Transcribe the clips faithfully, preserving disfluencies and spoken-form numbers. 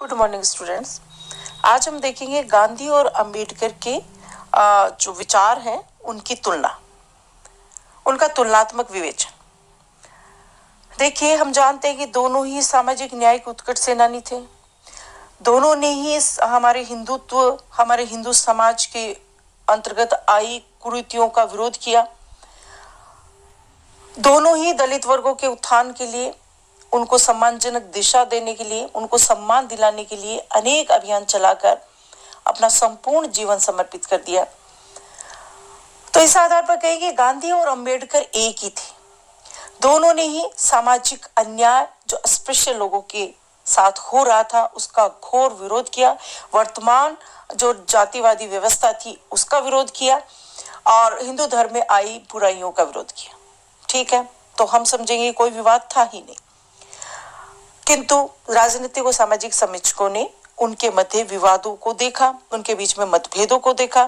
Good morning students. आज हम देखेंगे गांधी और अंबेडकर के आ, जो विचार हैं उनकी तुलना, उनका तुलनात्मक विवेचन। देखिए, हम जानते हैं कि दोनों ही सामाजिक न्याय के उत्कट सेनानी थे। दोनों ने ही हमारे हिंदुत्व हमारे हिंदू समाज के अंतर्गत आई कुरीतियों का विरोध किया। दोनों ही दलित वर्गों के उत्थान के लिए, उनको सम्मानजनक दिशा देने के लिए, उनको सम्मान दिलाने के लिए अनेक अभियान चलाकर अपना संपूर्ण जीवन समर्पित कर दिया। तो इस आधार पर कहेंगे गांधी और अंबेडकर एक ही थे। दोनों ने ही सामाजिक अन्याय जो अस्पृश्य लोगों के साथ हो रहा था उसका घोर विरोध किया। वर्तमान जो जातिवादी व्यवस्था थी उसका विरोध किया और हिंदू धर्म में आई बुराइयों का विरोध किया। ठीक है, तो हम समझेंगे कोई विवाद था ही नहीं। किंतु राजनीतिक और सामाजिक समीक्षकों ने उनके मध्य विवादों को देखा, उनके बीच में मतभेदों को देखा।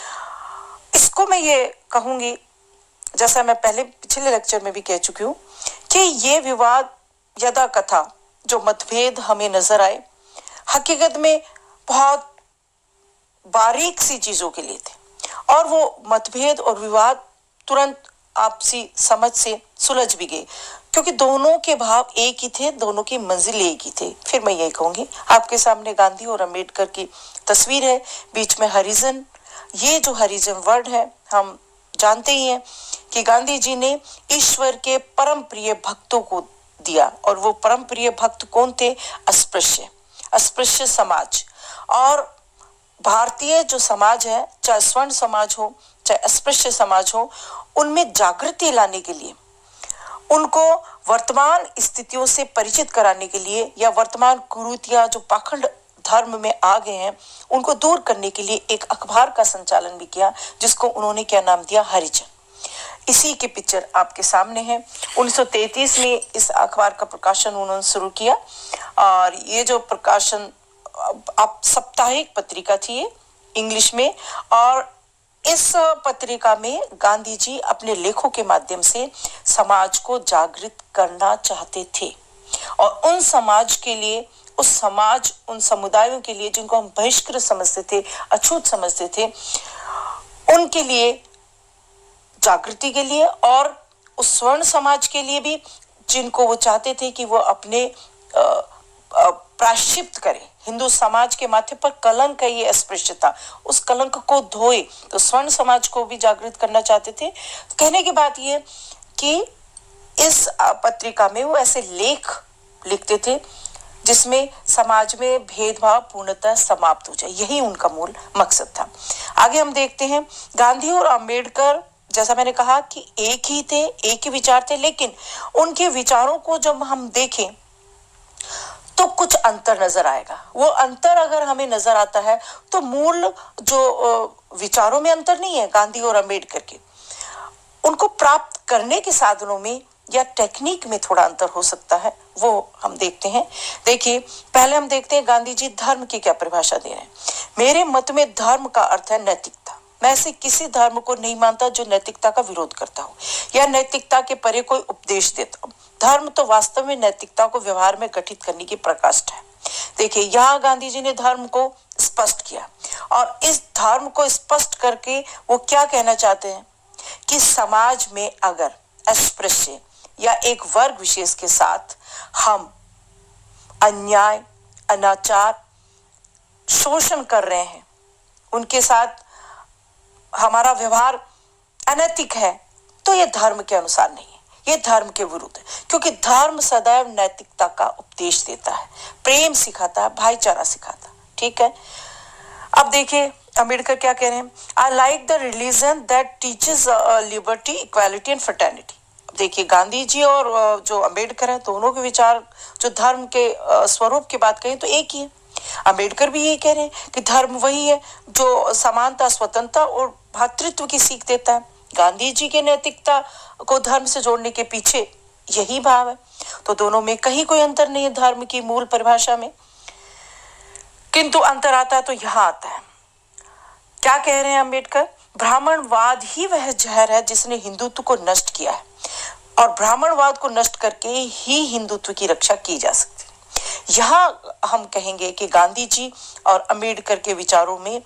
इसको मैं ये कहूंगी, जैसा मैं पहले पिछले लेक्चर में भी कह चुकी हूँ, कि ये विवाद यदा कथा जो मतभेद हमें नजर आए, हकीकत में बहुत बारीक सी चीजों के लिए थे और वो मतभेद और विवाद तुरंत आपसी समझ से सुलझ भी गए, क्योंकि दोनों के भाव एक ही थे, दोनों की मंजिल एक ही थे। फिर मैं यही कहूंगी, आपके सामने गांधी और अंबेडकर की तस्वीर है, बीच में हरिजन। ये जो हरिजन वर्ड है, हम जानते ही हैं कि गांधी जी ने ईश्वर के परम प्रिय भक्तों को दिया, और वो परम प्रिय भक्त कौन थे? अस्पृश्य अस्पृश्य समाज। और भारतीय जो समाज है, चाहे स्वर्ण समाज हो चाहे अस्पृश्य समाज हो, उनमें जागृति लाने के लिए, उनको वर्तमान स्थितियों से परिचित कराने के लिए, या वर्तमान कुरीतियां जो पाखंड धर्म में आ गए हैं उनको दूर करने के लिए एक अखबार का संचालन भी किया, जिसको उन्होंने क्या नाम दिया? हरिजन। इसी के पिक्चर आपके सामने है। उन्नीस सौ तैंतीस में इस अखबार का प्रकाशन उन्होंने शुरू किया, और ये जो प्रकाशन आप साप्ताहिक पत्रिका थी ये, इंग्लिश में। और इस पत्रिका में गांधी जी अपने लेखों के माध्यम से समाज को जागृत करना चाहते थे, और उन समाज के लिए, उस समाज उन समुदायों के लिए जिनको हम बहिष्कृत समझते थे, अछूत समझते थे, उनके लिए जागृति के लिए, और उस स्वर्ण समाज के लिए भी जिनको वो चाहते थे कि वो अपने प्रायश्चित करें। हिंदू समाज के माथे पर कलंक है ये अस्पृश्यता, उस कलंक को धोए, तो स्वर्ण समाज को भी जागृत करना चाहते थे। कहने की बात ये कि इस पत्रिका में वो ऐसे लेख लिखते थे जिसमें समाज में भेदभाव पूर्णतः समाप्त हो जाए, यही उनका मूल मकसद था। आगे हम देखते हैं, गांधी और अंबेडकर, जैसा मैंने कहा कि एक ही थे, एक ही विचार थे, लेकिन उनके विचारों को जब हम देखें तो कुछ अंतर नजर आएगा। वो अंतर अगर हमें नजर आता है तो मूल जो विचारों में अंतर नहीं है गांधी और अंबेडकर के, उनको प्राप्त करने के साधनों में या टेक्निक में थोड़ा अंतर हो सकता है, वो हम देखते हैं। देखिए, पहले हम देखते हैं गांधी जी धर्म की क्या परिभाषा दे रहे हैं। मेरे मत में धर्म का अर्थ है नैतिकता। मैं ऐसे किसी धर्म को नहीं मानता जो नैतिकता का विरोध करता हो या नैतिकता के परे कोई उपदेश देता हो। धर्म तो वास्तव में नैतिकता को व्यवहार में गठित करने की प्रकाष्ठा है। देखिए, यहाँ गांधी जी ने धर्म को स्पष्ट किया, और इस धर्म को स्पष्ट करके वो क्या कहना चाहते हैं कि समाज में अगर अस्पृश्य या एक वर्ग विशेष के साथ हम अन्याय, अनाचार, शोषण कर रहे हैं, उनके साथ हमारा व्यवहार अनैतिक है, तो ये धर्म के अनुसार नहीं है, ये धर्म के विरुद्ध है। क्योंकि धर्म सदैव नैतिकता का उपदेश देता है, प्रेम सिखाता है, भाईचारा सिखाता है। ठीक है, अब देखिए अंबेडकर क्या कह रहे हैं? I like the religion that teaches liberty, equality and fraternity. देखिए, गांधी जी और जो अंबेडकर है, दोनों के विचार जो धर्म के स्वरूप की बात करें तो एक ही है। अंबेडकर भी यही कह रहे हैं कि धर्म वही है जो समानता, स्वतंत्रता और भातृत्व की सीख देता है। गांधी जी के नैतिकता को धर्म से जोड़ने के पीछे यही भाव है। तो दोनों में कहीं कोई अंतर नहीं है धर्म की मूल परिभाषा में, किंतु अंतर आता है तो यहाँ आता है। क्या कह रहे हैं अंबेडकर? ब्राह्मणवाद ही वह जहर है जिसने हिंदुत्व को नष्ट किया है, और ब्राह्मणवाद को नष्ट करके ही हिंदुत्व की रक्षा की जा सकती है। यहाँ हम कहेंगे कि गांधी जी और अंबेडकर के विचारों में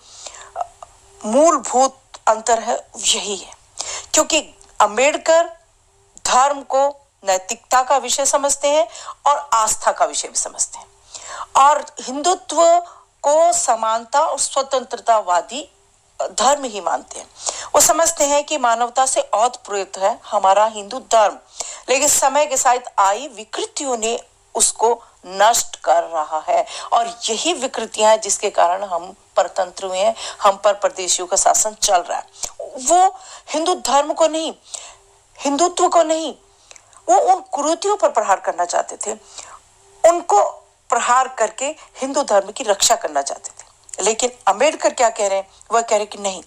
मूलभूत अंतर है यही है, क्योंकि अंबेडकर धर्म को नैतिकता का विषय समझते हैं और आस्था का विषय भी समझते हैं, और हिंदुत्व को समानता और स्वतंत्रतावादी धर्म ही मानते हैं। वो समझते हैं कि मानवता से ओतप्रोत है हमारा हिंदू धर्म, लेकिन समय के साथ आई विकृतियों ने उसको नष्ट कर रहा है, और यही विकृतियां हैं जिसके कारण हम परतंत्र हुए हैं, हम पर परदेशियों का शासन चल रहा है। वो हिंदू धर्म को नहीं, हिंदुत्व को नहीं, वो उन कुरीतियों पर प्रहार करना चाहते थे, उनको प्रहार करके हिंदू धर्म की रक्षा करना चाहते थे। लेकिन अंबेडकर क्या कह रहे हैं? वह कह रहे हैं कि नहीं,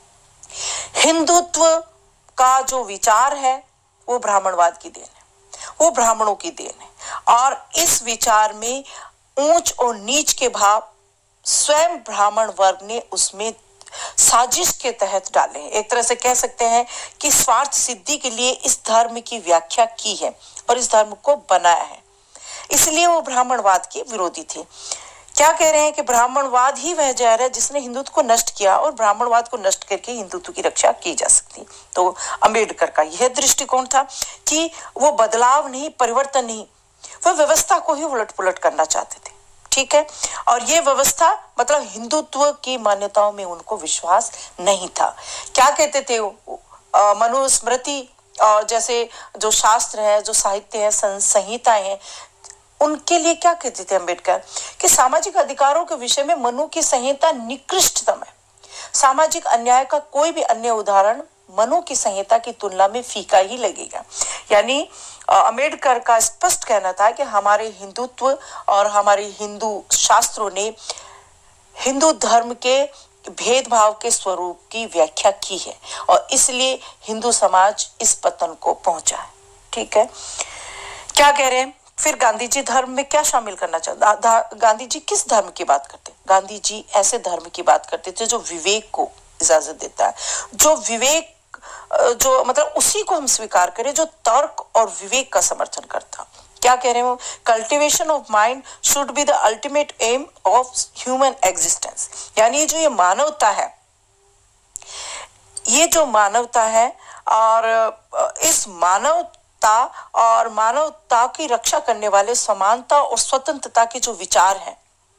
हिंदुत्व का जो विचार है वो ब्राह्मणवाद की देन है, वो ब्राह्मणों की देन है, और इस विचार में ऊंच और नीच के भाव स्वयं ब्राह्मण वर्ग ने उसमें साजिश के तहत डाले हैं। एक तरह से कह सकते हैं कि स्वार्थ सिद्धि के लिए इस धर्म की व्याख्या की है और इस धर्म को बनाया है, इसलिए वो ब्राह्मणवाद के विरोधी थे। क्या कह रहे हैं कि ब्राह्मणवाद ही वह जहर है जिसने हिंदुत्व को नष्ट किया, और ब्राह्मणवाद को नष्ट करके हिंदुत्व की रक्षा की जा सकती। तो अंबेडकर का यह दृष्टिकोण था कि वो बदलाव नहीं, परिवर्तन नहीं, वह व्यवस्था को ही उलट पुलट करना चाहते थे। ठीक है, और ये व्यवस्था मतलब हिंदुत्व की मान्यताओं में उनको विश्वास नहीं था। क्या कहते थे वो? मनुस्मृति और जैसे जो शास्त्र है, जो साहित्य है, संहिताएं हैं, उनके लिए क्या कहते थे अंबेडकर कि सामाजिक अधिकारों के विषय में मनु की संहिता निकृष्टतम है। सामाजिक अन्याय का कोई भी अन्य उदाहरण मनु की संहिता की तुलना में फीका ही लगेगा। यानी अंबेडकर का स्पष्ट कहना था कि हमारे हिंदुत्व और हमारे हिंदू शास्त्रों ने हिंदू धर्म के भेदभाव के स्वरूप की व्याख्या की है, और इसलिए हिंदू समाज इस पतन को पहुंचा है। ठीक है, क्या कह रहे हैं फिर? गांधी जी धर्म में क्या शामिल करना चाहते? गांधी जी किस धर्म की बात करते? गांधी जी ऐसे धर्म की बात करते थे जो विवेक को इजाजत देता है, जो विवेक जो मतलब उसी को हम स्वीकार करें जो तर्क और विवेक का समर्थन करता। क्या कह रहे हैं वो? Cultivation of mind should be the ultimate aim of human existence. यानी जो ये मानवता है, ये जो मानवता है, और इस मानवता और मानवता की रक्षा करने वाले समानता और स्वतंत्रता के जो विचार हैं,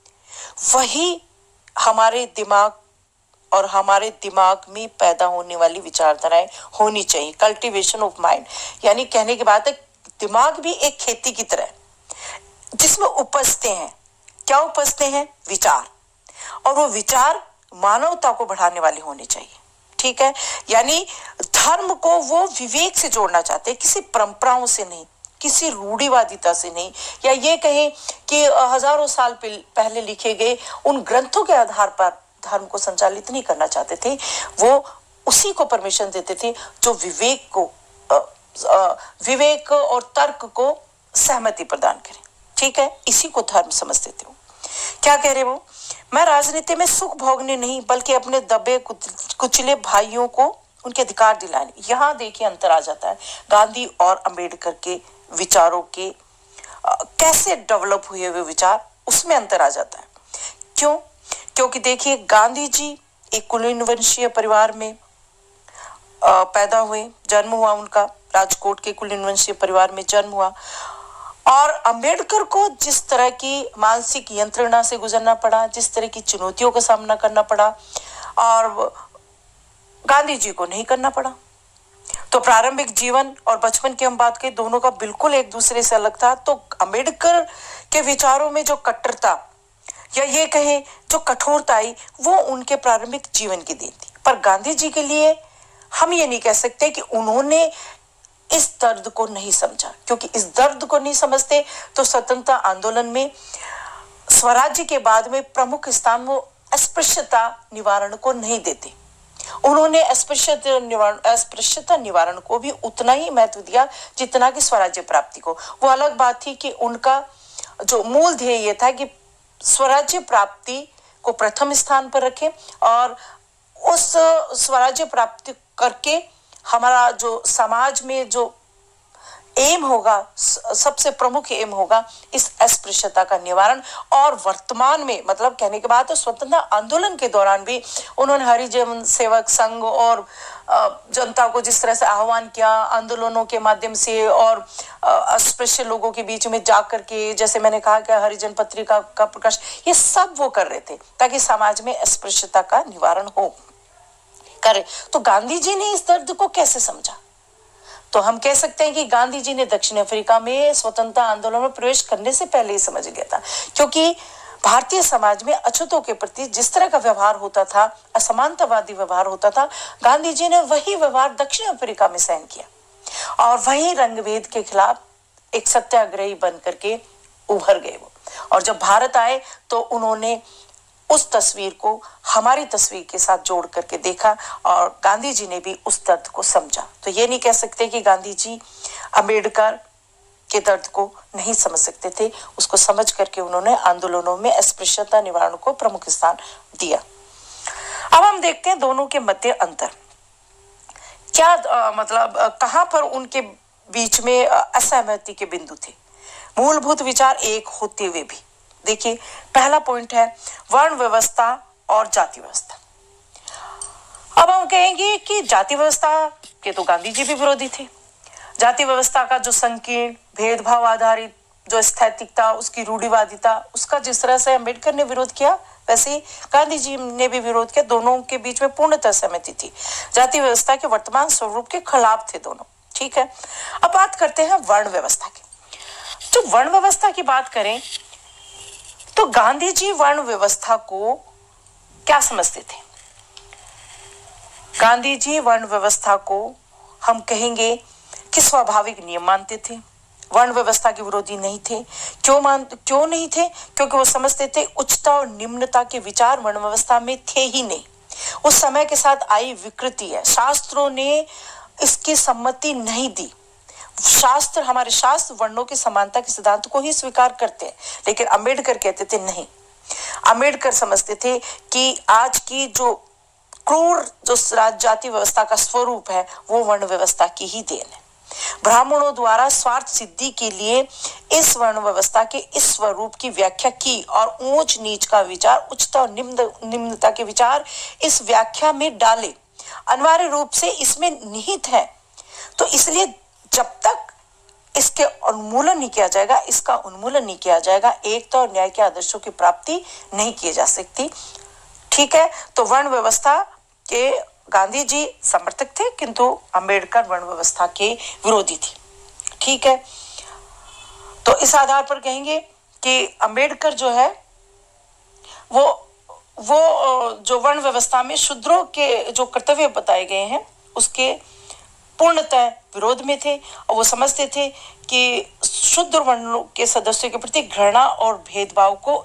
वही हमारे दिमाग और हमारे दिमाग में पैदा होने वाली विचारधाराएं होनी चाहिए। कल्टीवेशन ऑफ माइंड यानी कहने की बात है, दिमाग भी एक खेती की तरह जिसमें उपजते हैं, क्या उपजते हैं? विचार, और वो विचार मानवता को बढ़ाने वाले होने चाहिए। ठीक है, यानी धर्म को वो विवेक से जोड़ना चाहते हैं, किसी परंपराओं से नहीं, किसी रूढ़िवादिता से नहीं, या ये कहें कि हजारों साल पहले लिखे गए उन ग्रंथों के आधार पर धर्म को संचालित नहीं करना चाहते थे। वो उसी को परमिशन देते थे जो विवेक को आ, आ, विवेक और तर्क को सहमति प्रदान करे। ठीक है, इसी को धर्म समझते थे वो। क्या कह रहे वो? मैं राजनीति में सुख भोगने नहीं बल्कि अपने दबे कुचले भाइयों को उनके अधिकार दिलाने। यहाँ देखिए अंतर आ जाता है गांधी और अंबेडकर के विचारों के आ, कैसे डेवलप हुए हुए विचार, उसमें अंतर आ जाता है। क्यों? क्योंकि देखिए गांधी जी एक कुलीन वंशीय परिवार में आ, पैदा हुए, जन्म हुआ उनका, राजकोट के कुलीन वंशीय परिवार में जन्म हुआ, और अंबेडकर को जिस तरह की मानसिक यंत्रणा से गुजरना पड़ा, जिस तरह की चुनौतियों का सामना करना पड़ा, और गांधी जी को नहीं करना पड़ा। तो प्रारंभिक जीवन और बचपन की हम बात करें, दोनों का बिल्कुल एक दूसरे से अलग था। तो अंबेडकर के विचारों में जो कट्टरता या ये कहें जो कठोरता आई, वो उनके प्रारंभिक जीवन की देन थी। पर गांधी जी के लिए हम ये नहीं कह सकते कि उन्होंने इस दर्द को नहीं समझा, क्योंकि इस दर्द को नहीं समझते तो स्वतंत्रता आंदोलन में स्वराज्य के बाद में प्रमुख स्थान वो अस्पृश्यता निवारण को नहीं देते। उन्होंने अस्पृश्यता निवारण अस्पृश्यता निवारण को भी उतना ही महत्व दिया जितना कि स्वराज्य प्राप्ति को। वो अलग बात थी कि उनका जो मूल ध्येय ये था कि स्वराज्य प्राप्ति को प्रथम स्थान पर रखें, और उस स्वराज्य प्राप्ति करके हमारा जो समाज में जो एम होगा, सबसे प्रमुख एम होगा इस अस्पृश्यता का निवारण। और वर्तमान में मतलब कहने के बाद तो स्वतंत्रता आंदोलन के दौरान भी उन्होंने हरिजन सेवक संघ और जनता को जिस तरह से आह्वान किया आंदोलनों के माध्यम से और अस्पृश्य लोगों के बीच में जाकर के, जैसे मैंने कहा कि हरिजन पत्रिका का प्रकाश, ये सब वो कर रहे थे ताकि समाज में अस्पृश्यता का निवारण हो करे। तो गांधी जी ने इस दर्द को कैसे समझा? तो हम कह सकते हैं कि गांधी जी ने दक्षिण अफ्रीका में स्वतंत्रता आंदोलन में प्रवेश करने से पहले ही समझ गया था, क्योंकि भारतीय समाज में अछूतों के प्रति जिस तरह का व्यवहार होता था, असमानतावादी व्यवहार होता था, गांधी जी ने वही व्यवहार दक्षिण अफ्रीका में सहन किया और वही रंगभेद के खिलाफ एक सत्याग्रही बन करके उभर गए वो। और जब भारत आए तो उन्होंने उस तस्वीर को हमारी तस्वीर के साथ जोड़ करके देखा और गांधी जी ने भी उस दर्द को समझा। तो ये नहीं कह सकते कि गांधी जी अंबेडकर के दर्द को नहीं समझ सकते थे, उसको समझ करके उन्होंने आंदोलनों में अस्पृश्यता निवारण को प्रमुख स्थान दिया। अब हम देखते हैं दोनों के मध्य अंतर क्या, आ, मतलब आ, कहां पर उनके बीच में असहमति के बिंदु थे, मूलभूत विचार एक होते हुए भी। देखिए पहला पॉइंट है वर्ण व्यवस्था और जाति व्यवस्था। अब हम कहेंगे कि जाति व्यवस्था के तो गांधी जी भी विरोधी थे। जाति व्यवस्था का जो संकीर्ण भेदभाव आधारित जो स्थैतिकता, उसकी रूढ़िवादिता, उसका जिस तरह से अंबेडकर ने विरोध किया वैसे ही गांधी जी ने भी विरोध किया। दोनों के बीच में पूर्णतः सहमति थी, जाति व्यवस्था के वर्तमान स्वरूप के खिलाफ थे दोनों। ठीक है, अब बात करते हैं वर्ण व्यवस्था की। तो वर्ण व्यवस्था की बात करें तो गांधी जी वर्ण व्यवस्था को क्या समझते थे? गांधी जी वर्ण व्यवस्था को हम कहेंगे कि स्वाभाविक नियम मानते थे, वर्ण व्यवस्था के विरोधी नहीं थे। क्यों मान क्यों नहीं थे? क्योंकि वो समझते थे उच्चता और निम्नता के विचार वर्ण व्यवस्था में थे ही नहीं, उस समय के साथ आई विकृति है। शास्त्रों ने इसकी सम्मति नहीं दी। शास्त्र, हमारे शास्त्र वर्णों की समानता के सिद्धांत को ही स्वीकार करते हैं, लेकिन अंबेडकर कहते थे नहीं। अंबेडकर समझते थे कि आज की जो क्रूर जो जाति व्यवस्था का स्वरूप है वो वर्ण व्यवस्था की ही देन है। ब्राह्मणों द्वारा स्वार्थ सिद्धि के लिए इस वर्ण व्यवस्था के इस स्वरूप की व्याख्या की और ऊंच नीच का विचार, उच्चता और निम्न निम्नता के विचार इस व्याख्या में डाले, अनिवार्य रूप से इसमें निहित है। तो इसलिए जब तक इसके उन्मूलन नहीं किया जाएगा, इसका उन्मूलन नहीं किया जाएगा, एकता और न्याय के आदर्शों की प्राप्ति नहीं की जा सकती। ठीक है, तो वर्ण व्यवस्था के गांधी जी समर्थक थे किंतु अंबेडकर वर्ण व्यवस्था के विरोधी थे। ठीक है, तो इस आधार पर कहेंगे कि अंबेडकर जो है वो वो जो वर्ण व्यवस्था में शूद्रों के जो कर्तव्य बताए गए हैं उसके पूर्णतः विरोध में थे और वो समझते थे कि शूद्र वर्णों के सदस्यों के प्रति घृणा और भेदभाव को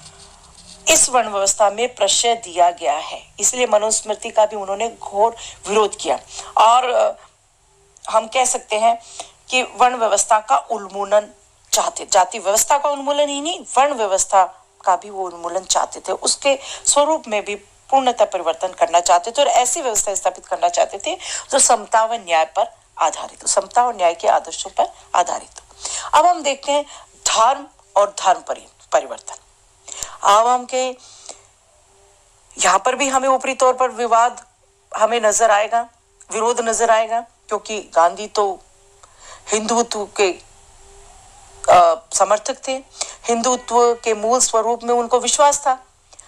इस वर्ण व्यवस्था में प्रश्रय दिया गया है, इसलिए मनुस्मृति का भी उन्होंने घोर विरोध किया। और हम कह सकते हैं कि वर्ण व्यवस्था का उन्मूलन चाहते, जाति व्यवस्था का उन्मूलन ही नहीं, वर्ण व्यवस्था का भी वो उन्मूलन चाहते थे, उसके स्वरूप में भी पूर्णतः परिवर्तन करना चाहते थे और ऐसी व्यवस्था स्थापित करना चाहते थे जो समता व न्याय पर आधारित हो, समता और न्याय के आदर्शों पर आधारित हो। अब हम देखते हैं धर्म और धर्म परिवर्तन। अब हम के यहाँ पर भी हमें ऊपरी तौर पर विवाद हमें नजर आएगा, विरोध नजर आएगा, क्योंकि गांधी तो हिंदुत्व के आ, समर्थक थे, हिंदुत्व के मूल स्वरूप में उनको विश्वास था।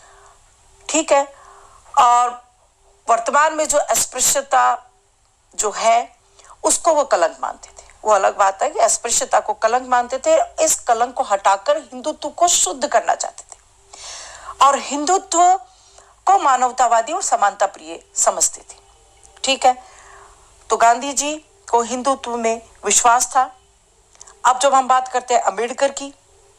ठीक है, और वर्तमान में जो अस्पृश्यता जो है उसको वो कलंक मानते थे। वो अलग बात है कि अस्पृश्यता को कलंक मानते थे, इस कलंक को हटाकर हिंदुत्व को शुद्ध करना चाहते थे और हिंदुत्व को मानवतावादी और समानता प्रिय समझते थे। ठीक है, तो गांधी जी को हिंदुत्व में विश्वास था। अब जब हम बात करते हैं अंबेडकर की,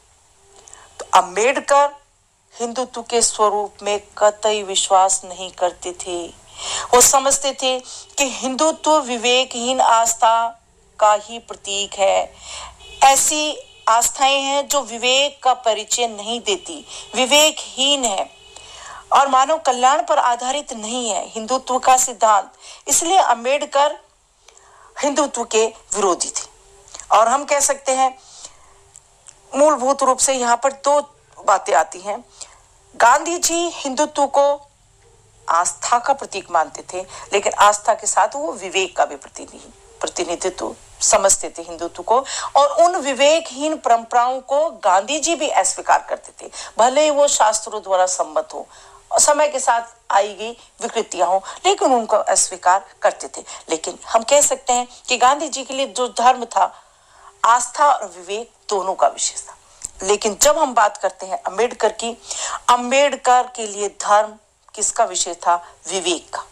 तो अंबेडकर हिंदुत्व के स्वरूप में कतई विश्वास नहीं करते थे। वो समझते थे कि हिंदुत्व विवेकहीन आस्था का ही प्रतीक है, ऐसी आस्थाएं हैं जो विवेक का परिचय नहीं देती, विवेकहीन है और मानव कल्याण पर आधारित नहीं है हिंदुत्व का सिद्धांत। इसलिए अंबेडकर हिंदुत्व के विरोधी थे। और हम कह सकते हैं मूलभूत रूप से यहाँ पर दो बातें आती हैं। गांधी जी हिंदुत्व को आस्था का प्रतीक मानते थे, लेकिन आस्था के साथ वो विवेक का भी प्रतिनिधित्व समझते थे हिंदुत्व को, और उन विवेकहीन परंपराओं को गांधी जी भी अस्वीकार करते थे, भले ही वो शास्त्रों द्वारा सम्मत हो और समय के साथ आई गई विकृतियां हो, लेकिन उनको अस्वीकार करते थे। लेकिन हम कह सकते हैं कि गांधी जी के लिए जो धर्म था, आस्था और विवेक दोनों का विषय था। लेकिन जब हम बात करते हैं अंबेडकर की, अंबेडकर के लिए धर्म किसका विषय था? विवेक का,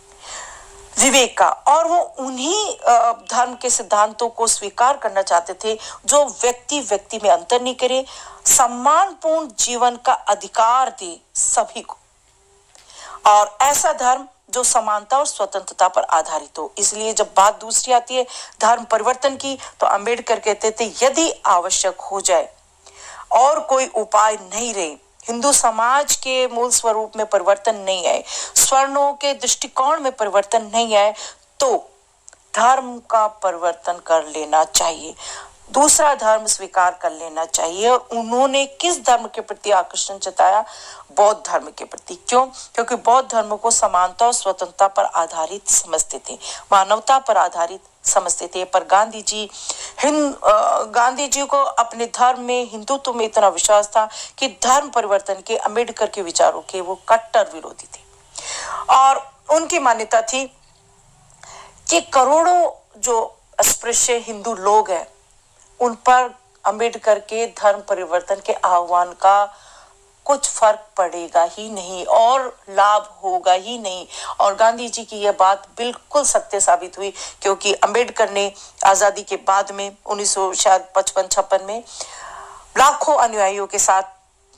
विवेक का। और वो उन्हीं धर्म के सिद्धांतों को स्वीकार करना चाहते थे जो व्यक्ति व्यक्ति में अंतर नहीं करे, सम्मानपूर्ण जीवन का अधिकार दे सभी को, और ऐसा धर्म जो समानता और स्वतंत्रता पर आधारित हो। इसलिए जब बात दूसरी आती है धर्म परिवर्तन की, तो अंबेडकर कहते थे यदि आवश्यक हो जाए और कोई उपाय नहीं रहे, हिंदू समाज के मूल स्वरूप में परिवर्तन नहीं आए, स्वर्णों के दृष्टिकोण में परिवर्तन नहीं आए, तो धर्म का परिवर्तन कर लेना चाहिए, दूसरा धर्म स्वीकार कर लेना चाहिए। और उन्होंने किस धर्म के प्रति आकर्षण जताया? बौद्ध धर्म के प्रति। क्यों? क्योंकि बौद्ध धर्म को समानता और स्वतंत्रता पर आधारित समझते थे, मानवता पर आधारित समझते थे। पर गांधी जी हिंद गांधी जी को अपने धर्म में, हिंदुत्व में इतना विश्वास था कि धर्म परिवर्तन के अंबेडकर के विचारों के वो कट्टर विरोधी थे, और उनकी मान्यता थी कि करोड़ों जो अस्पृश्य हिंदू लोग हैं उन पर अंबेडकर के धर्म परिवर्तन के आह्वान का कुछ फर्क पड़ेगा ही नहीं और लाभ होगा ही नहीं। और गांधी जी की यह बात बिल्कुल सत्य साबित हुई, क्योंकि अंबेडकर ने आजादी के बाद में उन्नीस सौ शायद पचपन छप्पन में लाखों अनुयायियों के साथ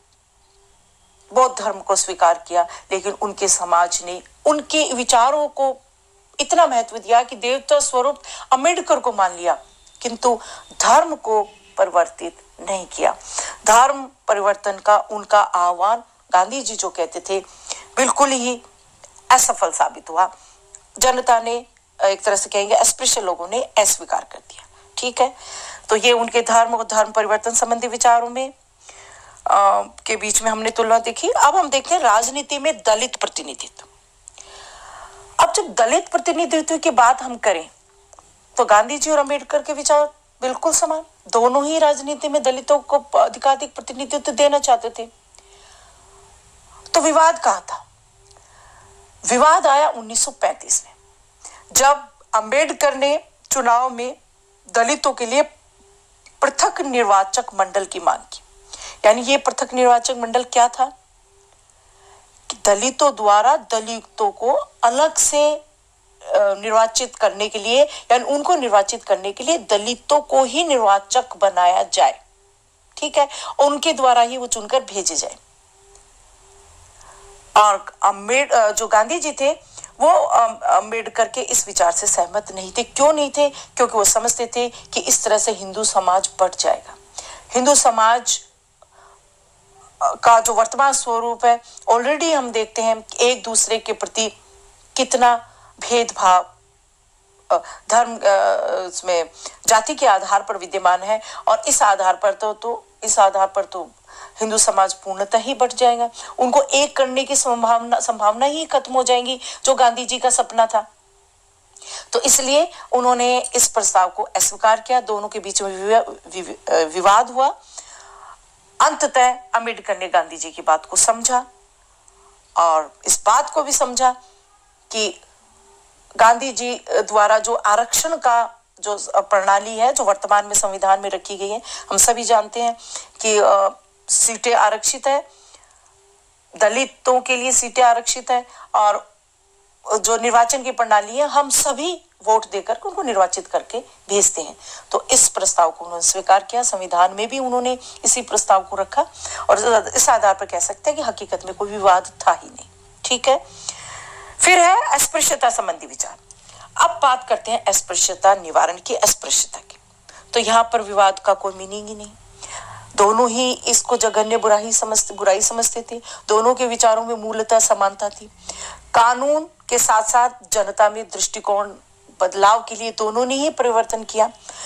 बौद्ध धर्म को स्वीकार किया, लेकिन उनके समाज ने उनके विचारों को इतना महत्व दिया कि देवता स्वरूप अंबेडकर को मान लिया, किंतु धर्म को परिवर्तित नहीं किया। धर्म परिवर्तन का उनका आह्वान गांधी जी जो कहते थे बिल्कुल ही असफल साबित हुआ। जनता ने, एक तरह से कहेंगे अस्पृश्य लोगों ने अस्वीकार कर दिया। ठीक है, तो ये उनके धर्म और धर्म परिवर्तन संबंधी विचारों में आ, के बीच में हमने तुलना देखी। अब हम देखते हैं राजनीति में दलित प्रतिनिधित्व। अब जब दलित प्रतिनिधित्व की बात हम करें तो गांधी जी और अंबेडकर के विचार बिल्कुल समान, दोनों ही राजनीति में दलितों को अधिकाधिक प्रतिनिधित्व देना चाहते थे। तो विवाद कहां था? विवाद आया उन्नीस सौ पैंतीस में, जब अंबेडकर ने चुनाव में दलितों के लिए पृथक निर्वाचक मंडल की मांग की। यानी ये पृथक निर्वाचक मंडल क्या था कि दलितों द्वारा दलितों को अलग से निर्वाचित करने के लिए, यानी उनको निर्वाचित करने के लिए दलितों को ही निर्वाचक बनाया जाए। ठीक है, उनके द्वारा ही वो चुनकर भेजे जाए। और अम्बेड जो गांधी जी थे वो अम्बेडकर के इस विचार से सहमत नहीं थे। क्यों नहीं थे? क्योंकि वो समझते थे कि इस तरह से हिंदू समाज बढ़ जाएगा। हिंदू समाज का जो वर्तमान स्वरूप है, ऑलरेडी हम देखते हैं एक दूसरे के प्रति कितना भेदभाव धर्म इसमें जाति के आधार पर विद्यमान है, और इस आधार पर तो तो इस आधार पर तो हिंदू समाज पूर्णतः ही बढ़ जाएगा। उनको एक करने की संभावना संभावना ही खत्म हो जाएगी, जो गांधी जी का सपना था। तो इसलिए उन्होंने इस प्रस्ताव को अस्वीकार किया। दोनों के बीच में विवाद हुआ। अंततः अंबेडकर ने गांधी जी की बात को समझा और इस बात को भी समझा कि गांधी जी द्वारा जो आरक्षण का जो प्रणाली है, जो वर्तमान में संविधान में रखी गई है, हम सभी जानते हैं कि आ, सीटें आरक्षित है, दलितों के लिए सीटें आरक्षित है, और जो निर्वाचन की प्रणाली है हम सभी वोट देकर उनको निर्वाचित करके भेजते हैं। तो इस प्रस्ताव को उन्होंने स्वीकार किया। संविधान में भी उन्होंने इसी प्रस्ताव को रखा, और इस आधार पर कह सकते हैं कि हकीकत में कोई विवाद था ही नहीं। ठीक है, फिर है अस्पृश्यता संबंधी विचार। अब बात करते हैं अस्पृश्यता निवारण की, अस्पृश्यता की। तो यहाँ पर विवाद का कोई मीनिंग ही नहीं। दोनों ही इसको जघन्य बुराई समझते बुराई समझते थे। दोनों के विचारों में मूलतः समानता थी। कानून के साथ साथ जनता में दृष्टिकोण बदलाव के लिए दोनों ने ही परिवर्तन किया।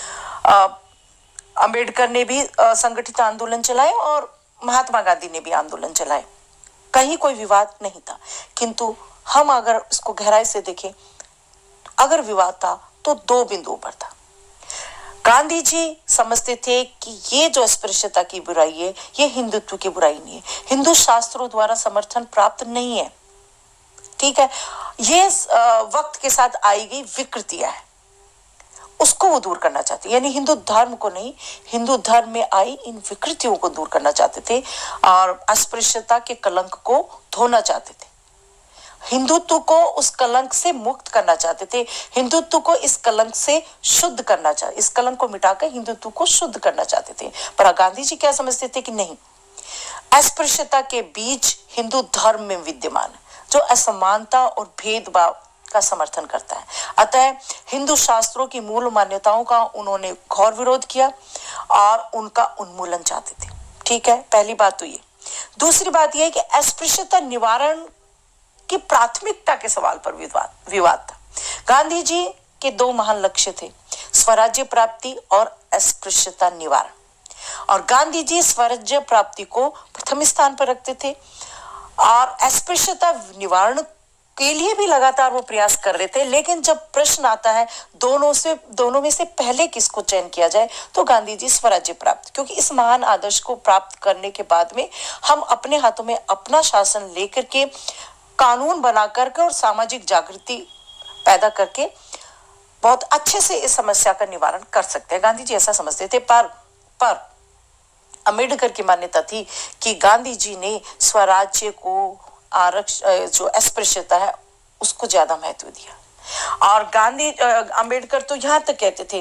अंबेडकर ने भी संगठित आंदोलन चलाए और महात्मा गांधी ने भी आंदोलन चलाए, कहीं कोई विवाद नहीं था। किंतु हम अगर इसको गहराई से देखें, अगर विवाद था तो दो बिंदुओं पर था। गांधी जी समझते थे कि ये जो अस्पृश्यता की बुराई है, ये हिंदुत्व की बुराई नहीं है, हिंदू शास्त्रों द्वारा समर्थन प्राप्त नहीं है, ठीक है, ये वक्त के साथ आई गई विकृतियां है, उसको वो दूर करना चाहते, यानी हिंदू धर्म को नहीं, हिंदू धर्म में आई इन विकृतियों को दूर करना चाहते थे और अस्पृश्यता के कलंक को धोना चाहते थे, हिंदुत्व को उस कलंक से मुक्त करना चाहते थे, हिंदुत्व को इस कलंक से शुद्ध करना चाहते, इस कलंक को मिटाकर हिंदुत्व को शुद्ध करना चाहते थे। पर गांधी जी क्या समझते थे कि नहीं, अस्पृश्यता के बीज हिंदू धर्म में विद्यमान है जो असमानता और भेदभाव का समर्थन करता है। अतः हिंदू शास्त्रों की मूल मान्यताओं का उन्होंने घोर विरोध किया और उनका उन्मूलन चाहते थे। ठीक है, पहली बात तो ये। दूसरी बात यह है कि अस्पृश्यता निवारण की प्राथमिकता के सवाल पर विवाद विवाद था। गांधी जी के दो महान लक्ष्य थे, स्वराज्य प्राप्ति और अस्पृश्यता निवारण, और गांधी जी स्वराज्य प्राप्ति को प्रथम स्थान पर रखते थे और अस्पृश्यता निवारण के लिए भी लगातार वो प्रयास कर रहे थे। लेकिन जब प्रश्न आता है दोनों से दोनों में से पहले किसको चयन किया जाए, तो गांधी जी स्वराज्य प्राप्त, क्योंकि इस महान आदर्श को प्राप्त करने के बाद में हम अपने हाथों में अपना शासन लेकर के, कानून बना करके और सामाजिक जागृति पैदा करके बहुत अच्छे से इस समस्या का निवारण कर सकते हैं। गांधी जी ऐसा समझते थे। पर पर अम्बेडकर की मान्यता थी कि गांधी जी ने स्वराज्य को, आरक्षण, जो अस्पृश्यता है उसको ज्यादा महत्व दिया। और गांधी अम्बेडकर तो यहां तक कहते थे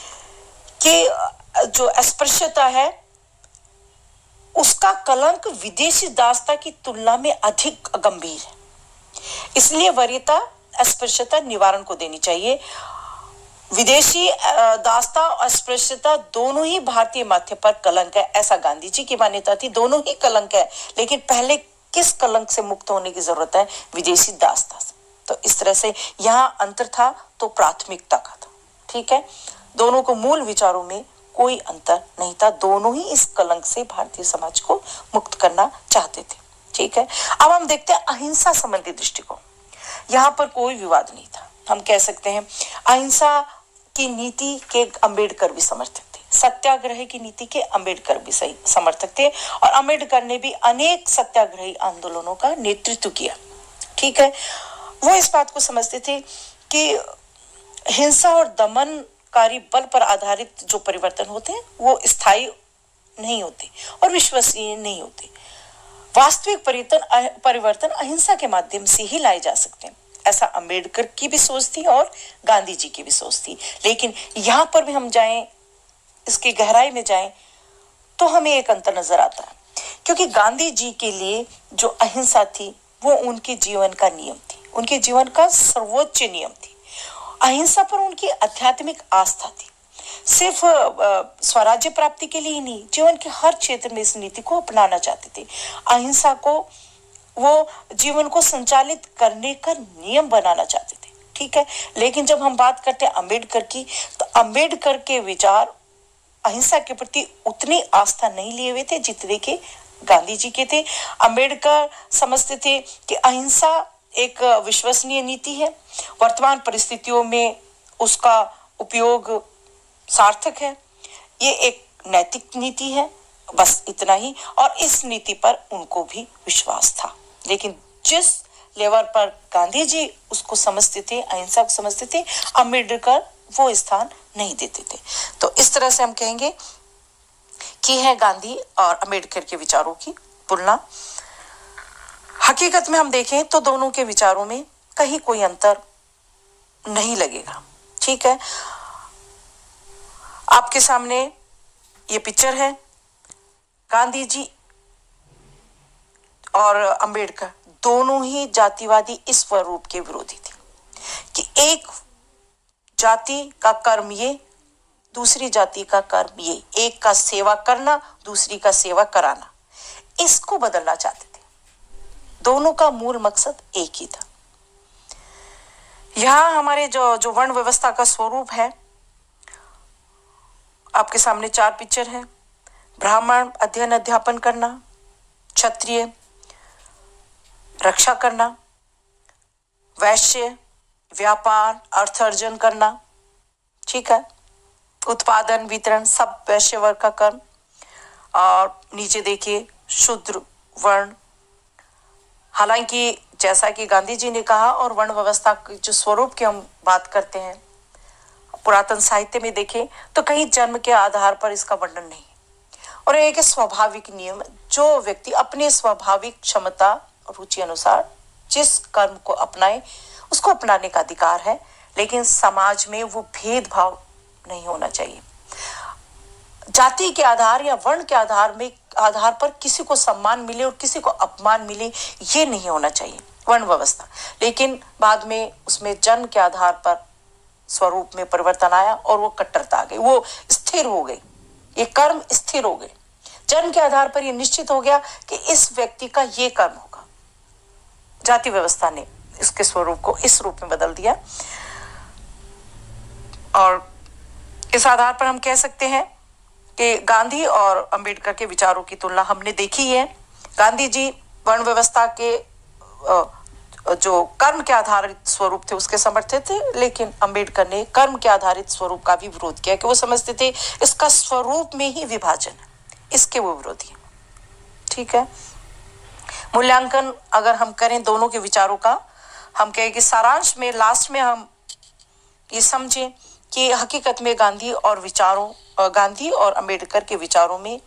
कि जो अस्पृश्यता है उसका कलंक विदेशी दासता की तुलना में अधिक गंभीर है, इसलिए वरीयता अस्पृश्यता निवारण को देनी चाहिए। विदेशी दासता और अस्पृश्यता दोनों ही भारतीय माथे पर कलंक है, ऐसा गांधी जी की मान्यता थी। दोनों ही कलंक है, लेकिन पहले किस कलंक से मुक्त होने की जरूरत है? विदेशी दासता से। तो इस तरह से यहाँ अंतर था तो प्राथमिकता का था। ठीक है, दोनों को मूल विचारों में कोई अंतर नहीं था, दोनों ही इस कलंक से भारतीय समाज को मुक्त करना चाहते थे। ठीक है, अब हम देखते हैं अहिंसा संबंधी दृष्टिकोण। यहाँ पर कोई विवाद नहीं था। हम कह सकते हैं अहिंसा की नीति के अम्बेडकर भी समर्थक थे, सत्याग्रह की नीति के अम्बेडकर भी सही समर्थक थे, और अम्बेडकर ने भी अनेक सत्याग्रही आंदोलनों का नेतृत्व किया। ठीक है, वो इस बात को समझते थे कि हिंसा और दमनकारी बल पर आधारित जो परिवर्तन होते हैं वो स्थायी नहीं होते और विश्वसनीय नहीं होते। वास्तविक परिवर्तन परिवर्तन अहिंसा के माध्यम से ही लाए जा सकते हैं, ऐसा अम्बेडकर की भी सोच थी और गांधी जी की भी सोच थी। लेकिन यहाँ पर भी हम जाएं, इसकी गहराई में जाएं, तो हमें एक अंतर नजर आता है, क्योंकि गांधी जी के लिए जो अहिंसा थी वो उनके जीवन का नियम थी, उनके जीवन का सर्वोच्च नियम थी। अहिंसा पर उनकी आध्यात्मिक आस्था थी, सिर्फ स्वराज्य प्राप्ति के लिए ही नहीं, जीवन के हर क्षेत्र में इस नीति को अपनाना चाहते थे। अहिंसा को वो जीवन को संचालित करने का नियम बनाना चाहते थे। ठीक है, लेकिन जब हम बात करते हैं अम्बेडकर की, तो अम्बेडकर के विचार अहिंसा के प्रति उतनी आस्था नहीं लिए हुए थे जितने के गांधी जी के थे। अम्बेडकर समझते थे कि अहिंसा एक विश्वसनीय नीति है, वर्तमान परिस्थितियों में उसका उपयोग सार्थक है, ये एक नैतिक नीति है, बस इतना ही। और इस नीति पर उनको भी विश्वास था। लेकिन जिस लेवल पर गांधी जी उसको समझते थे, अहिंसा को समझते थे, अम्बेडकर वो स्थान नहीं देते थे। तो इस तरह से हम कहेंगे कि है गांधी और अम्बेडकर के विचारों की तुलना। हकीकत में हम देखें तो दोनों के विचारों में कहीं कोई अंतर नहीं लगेगा। ठीक है, आपके सामने ये पिक्चर है। गांधी जी और अम्बेडकर दोनों ही जातिवादी इस स्वरूप के विरोधी थे कि एक जाति का कर्म ये, दूसरी जाति का कर्म ये, एक का सेवा करना, दूसरी का सेवा कराना, इसको बदलना चाहते थे। दोनों का मूल मकसद एक ही था। यहां हमारे जो जो वर्ण व्यवस्था का स्वरूप है आपके सामने चार पिक्चर है। ब्राह्मण अध्ययन अध्यापन करना, क्षत्रिय रक्षा करना, वैश्य व्यापार अर्थ अर्जन करना, ठीक है, उत्पादन वितरण सब वैश्य वर्ग का कर्म। और नीचे देखिए शूद्र वर्ण। हालांकि जैसा कि गांधी जी ने कहा, और वर्ण व्यवस्था के जो स्वरूप की हम बात करते हैं, पुरातन साहित्य में देखें तो कहीं जन्म के आधार पर इसका वर्णन नहीं, और एक स्वाभाविक नियम, जो व्यक्ति अपने स्वाभाविक क्षमता और रुचि अनुसार जिस कर्म को अपनाए उसको अपनाने का अधिकार है, लेकिन समाज में वो भेदभाव नहीं होना चाहिए। जाति के आधार या वर्ण के आधार में आधार पर किसी को सम्मान मिले और किसी को अपमान मिले, ये नहीं होना चाहिए वर्ण व्यवस्था। लेकिन बाद में उसमें जन्म के आधार पर स्वरूप में परिवर्तन आया और वो कट्टरता आ गई, वो स्थिर हो गई, ये कर्म स्थिर हो गए। जन्म के आधार पर ये निश्चित हो गया कि इस व्यक्ति का ये कर्म होगा। जाति व्यवस्था ने इसके स्वरूप को इस रूप में बदल दिया, और इस आधार पर हम कह सकते हैं कि गांधी और अंबेडकर के विचारों की तुलना हमने देखी है। गांधी जी वर्ण व्यवस्था के जो कर्म के आधारित स्वरूप थे उसके समर्थक थे, लेकिन अंबेडकर ने कर्म के आधारित स्वरूप का भी विरोध किया कि वो समझते थे इसका स्वरूप में ही विभाजन है, इसके वो विरोधी है। ठीक है, मूल्यांकन अगर हम करें दोनों के विचारों का, हम कहें कि सारांश में लास्ट में हम ये समझें कि हकीकत में गांधी और विचारों गांधी और अंबेडकर के विचारों में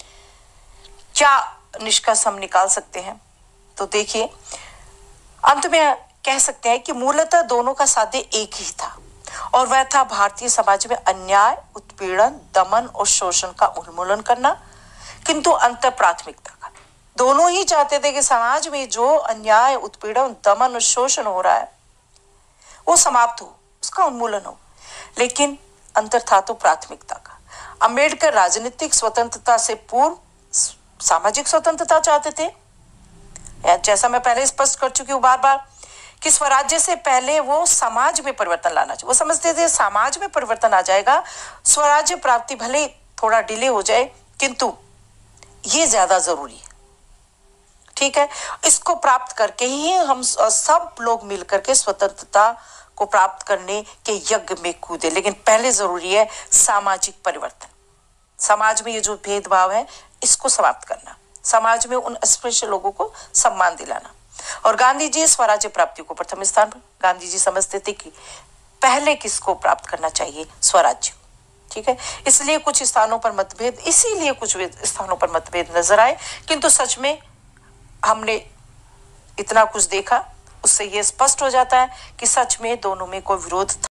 क्या निष्कर्ष हम निकाल सकते हैं। तो देखिए, अंत में कह सकते हैं कि मूलतः दोनों का साध्य एक ही था, और वह था भारतीय समाज में अन्याय, उत्पीड़न, दमन और शोषण का उन्मूलन करना, किंतु अंतर प्राथमिकता का। दोनों ही चाहते थे कि समाज में जो अन्याय, उत्पीड़न, दमन और शोषण हो रहा है वो समाप्त हो, उसका उन्मूलन हो, लेकिन अंतर था तो प्राथमिकता का। अंबेडकर राजनीतिक स्वतंत्रता से पूर्व सामाजिक स्वतंत्रता चाहते थे। जैसा मैं पहले स्पष्ट कर चुकी हूँ बार बार कि स्वराज्य से पहले वो समाज में परिवर्तन लाना चाहिए। वो समझते थे समाज में परिवर्तन आ जाएगा, स्वराज्य प्राप्ति भले थोड़ा डिले हो जाए, किंतु ये ज्यादा जरूरी है। ठीक है, इसको प्राप्त करके ही हम सब लोग मिलकर के स्वतंत्रता को प्राप्त करने के यज्ञ में कूदे, लेकिन पहले जरूरी है सामाजिक परिवर्तन। समाज में ये जो भेदभाव है इसको समाप्त करना, समाज में उन अस्पृश्य लोगों को सम्मान दिलाना। और गांधी जी स्वराज्य प्राप्ति को प्रथम स्थान पर, गांधी जी समझते थे कि पहले किसको प्राप्त करना चाहिए, स्वराज्य। ठीक है, इसलिए कुछ स्थानों पर मतभेद इसीलिए कुछ स्थानों पर मतभेद नजर आए, किंतु सच में हमने इतना कुछ देखा, उससे यह स्पष्ट हो जाता है कि सच में दोनों में कोई विरोध था।